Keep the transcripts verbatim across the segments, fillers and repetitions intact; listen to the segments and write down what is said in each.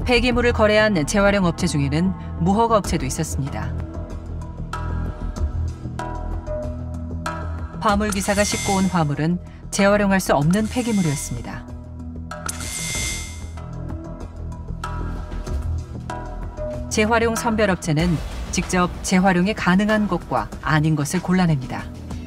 폐기물을 거래한 재활용 업체 중에는 무허가 업체도 있었습니다. 화물 기사가 싣고 온 화물은 재활용할 수 없는 폐기물이었습니다. 재활용 선별업체는 직접 재활용이 가능한 것과 아닌 것을 골라냅니다.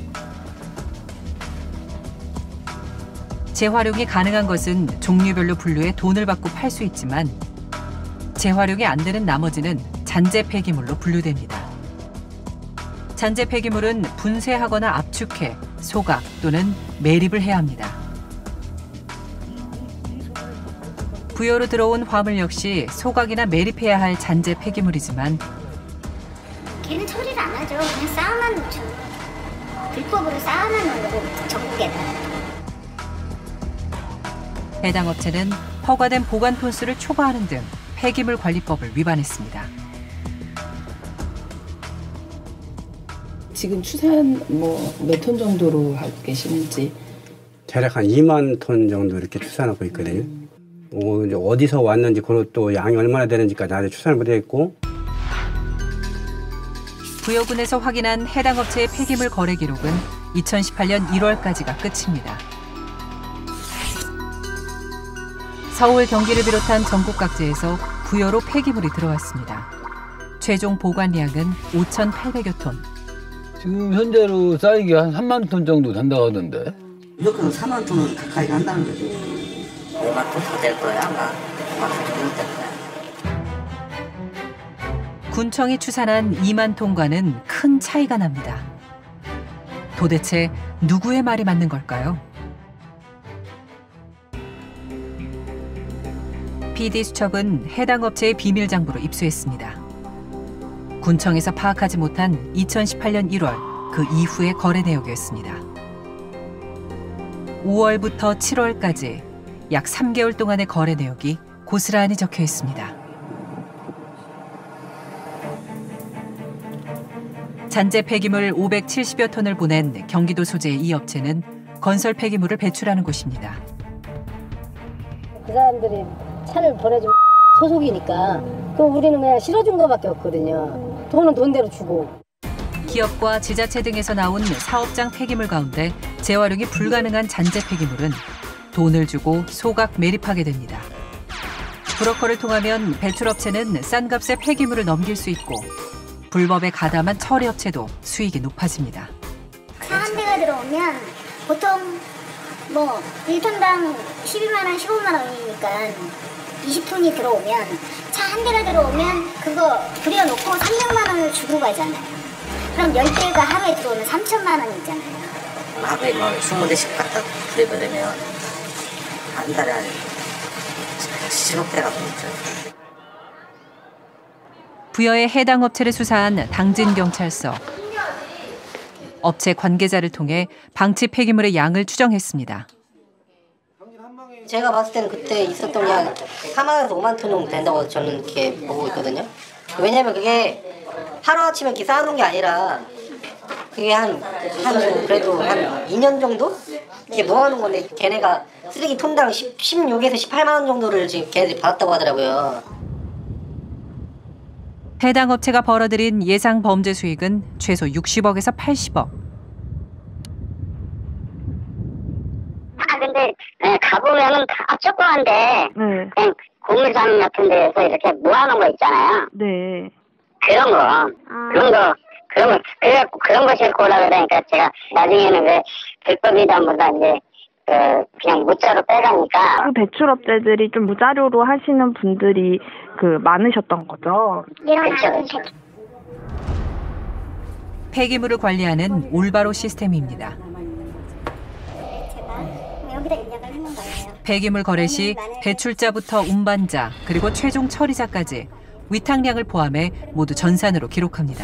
재활용이 가능한 것은 종류별로 분류해 돈을 받고 팔 수 있지만 재활용이 안 되는 나머지는 잔재 폐기물로 분류됩니다. 잔재 폐기물은 분쇄하거나 압축해 소각 또는 매립을 해야 합니다. 부여로 들어온 화물 역시 소각이나 매립해야 할 잔재 폐기물이지만 걔는 처리를 안 하죠. 그냥 쌓아만 놓죠. 불법으로 쌓아만 놓는 거고 전국에다. 해당 업체는 허가된 보관 톤수를 초과하는 등 폐기물 관리법을 위반했습니다. 지금 추산 뭐 몇 톤 정도로 하고 계시는지? 대략 한 이만 톤 정도 이렇게 추산하고 있거든요. 음. 어, 이제 어디서 왔는지 그것도 양이 얼마나 되는지까지 아직 추산을 못했고. 부여군에서 확인한 해당 업체의 폐기물 거래 기록은 이천십팔 년 일월까지가 끝입니다. 서울, 경기를 비롯한 전국 각지에서 부여로 폐기물이 들어왔습니다. 최종 보관량은 오천팔백여 톤. 지금 현재로 쌓이기 한 삼만 톤 정도 된다고 하던데. 무조건 사만 톤은 가까이 간다는 거지. 오만 톤 더 될 거야, 아마. 오만 톤 정도 될 거야. 군청이 추산한 이만 톤과는 큰 차이가 납니다. 도대체 누구의 말이 맞는 걸까요? 피디수첩은 해당 업체의 비밀 장부로 입수했습니다. 군청에서 파악하지 못한 이천십팔 년 일월 그 이후의 거래 내역이었습니다. 오월부터 칠월까지 약 삼 개월 동안의 거래 내역이 고스란히 적혀 있습니다. 잔재 폐기물 오백칠십여 톤을 보낸 경기도 소재의 이 업체는 건설 폐기물을 배출하는 곳입니다. 그 사람들이 차를 보내준 소속이니까 그럼 우리는 그냥 실어준 거밖에 없거든요. 돈은 돈대로 주고. 기업과 지자체 등에서 나온 사업장 폐기물 가운데 재활용이 불가능한 잔재 폐기물은 돈을 주고 소각 매립하게 됩니다. 브로커를 통하면 배출업체는 싼 값에 폐기물을 넘길 수 있고 불법에 가담한 처리업체도 수익이 높아집니다. 차 한 대가 들어오면 보통 뭐 일 톤당 십이만 원, 십오만 원이니까 이십 톤이 들어오면 차 한 대가 들어오면 그거 들여놓고 삼백만 원을 주고 가잖아요. 그럼 열 대가 하루에 들어오면 삼천만 원이잖아요. 하루에 뭐 스무 대씩 갖다 들여버리면 한 달에 한 십억 대가 보이죠. 부여의 해당 업체를 수사한 당진경찰서. 업체 관계자를 통해 방치 폐기물의 양을 추정했습니다. 제가 봤을 때는 그때 있었던 게 한 사만에서 오만 톤 정도 된다고 저는 이렇게 보고 있거든요. 왜냐면 그게 하루아침에 이렇게 쌓아놓은 게 아니라 그게 한, 한 그래도 한 이 년 정도? 이렇게 모아놓은 건데 걔네가 쓰레기 톤당 십육에서 십팔만 원 정도를 지금 걔네들이 받았다고 하더라고요. 해당 업체가 벌어들인 예상 범죄 수익은 최소 육십억에서 팔십억. 아 근데 네, 가보면은 다 조그만데 네. 그냥 고물상 같은 데서 이렇게 모아놓은 거 있잖아요. 네. 그런 거, 아. 그런 거, 그런 거, 그래갖고 그런 거 싣고 오라 그러니까 제가 나중에는 그 불법이다보다 이제 그 그냥 무자로 빼가니까. 그 배출업체들이 좀 무자료로 하시는 분들이 그 많으셨던 거죠. 그렇죠, 그렇죠. 폐기물을 관리하는 올바로 시스템입니다. 여기다 입력을 하는 거예요. 폐기물 거래 시 배출자부터 운반자 그리고 최종 처리자까지 위탁량을 포함해 모두 전산으로 기록합니다.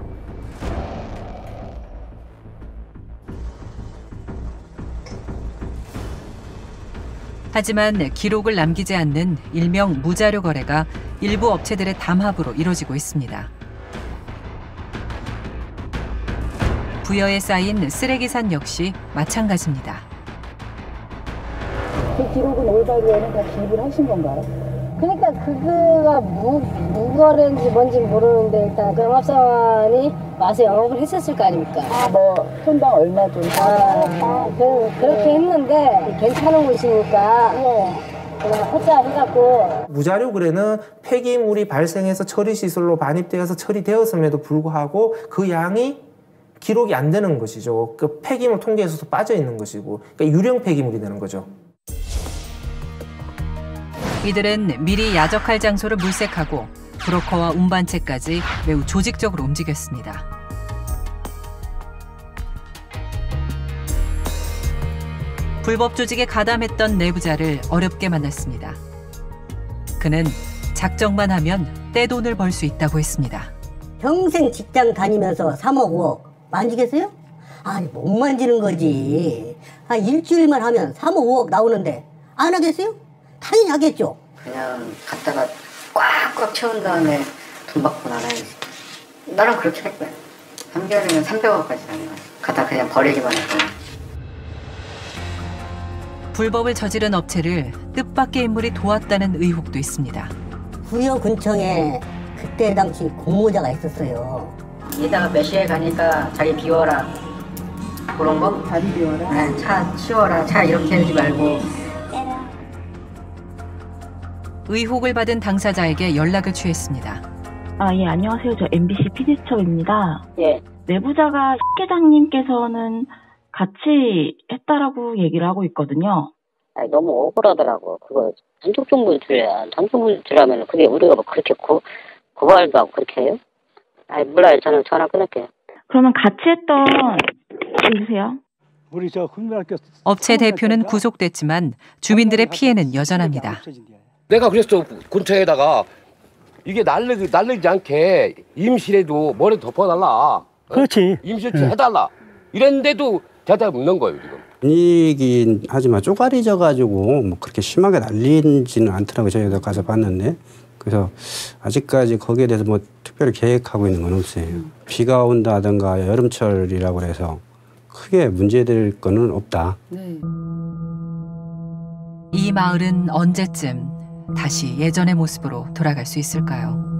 하지만 기록을 남기지 않는 일명 무자료 거래가 일부 업체들의 담합으로 이뤄지고 있습니다. 부여에 쌓인 쓰레기산 역시 마찬가지입니다. 그 기록은 올바로에는 다 기입을 하신 건가요? 그러니까 그거가 무, 무거래인지 뭔지 모르는데 일단 그 영업사원이 와서 영업을 했었을 거 아닙니까? 아, 뭐 톤당 얼마 좀 아, 그, 그렇게 했는데 괜찮은 곳이니까 그냥 혼자 해갖고. 무자료 거래는 폐기물이 발생해서 처리시설로 반입되어서 처리되었음에도 불구하고 그 양이 기록이 안 되는 것이죠. 그 폐기물 통계에서도 빠져 있는 것이고, 그러니까 유령 폐기물이 되는 거죠. 이들은 미리 야적할 장소를 물색하고 브로커와 운반체까지 매우 조직적으로 움직였습니다. 불법 조직에 가담했던 내부자를 어렵게 만났습니다. 그는 작정만 하면 떼돈을 벌 수 있다고 했습니다. 평생 직장 다니면서 삼억 오억 만지겠어요? 아니 못 만지는 거지. 아, 일주일만 하면 삼억 오억 나오는데 안 하겠어요? 당연히 하겠죠. 그냥 갖다가 꽉꽉 채운 다음에 돈 받고 나가야지. 나는 그렇게 할 거야. 삼 개월이면 삼백억까지 나는 거야. 갖다 그냥 버리기만 할 거야. 불법을 저지른 업체를 뜻밖의 인물이 도왔다는 의혹도 있습니다. 구역군청에 그때 당시 공모자가 있었어요. 이따가 몇 시에 가니까 자기 비워라. 그런 거? 자리 비워라? 네, 차 치워라. 차 이렇게 하지 말고. 의혹을 받은 당사자에게 연락을 취했습니다. 아, 예, 안녕하세요. 저 엠비씨 피디수첩입니다. 예. 내부자가 회장님께서는 같이 했다라고 얘기를 하고 있거든요. 아니, 너무 억울하더라고. 그거 단독 정보유출이야. 단독 정보유출하면 그게 우리가 뭐 그렇게 고, 고발도 하고 그렇게 해요? 아니 몰라요. 저는 전화 끊을게요. 그러면 같이 했던 여보세요? 우리 저 국민학교 업체 대표는 구속됐지만 주민들의 피해는 여전합니다. 내가 그랬어. 근처에다가 이게 날리지, 날리지 않게 임실에도 머리 덮어달라. 그렇지. 임실 해달라. 이랬는데도 대답이 없는 거예요 지금. 분위기긴 하지만 쪼가리져가지고 뭐 그렇게 심하게 날리지는 않더라고요. 저희가 가서 봤는데. 그래서 아직까지 거기에 대해서 뭐 특별히 계획하고 있는 건 없어요. 비가 온다든가 여름철이라고 해서 크게 문제될 거는 없다. 네. 이 마을은 언제쯤 다시 예전의 모습으로 돌아갈 수 있을까요?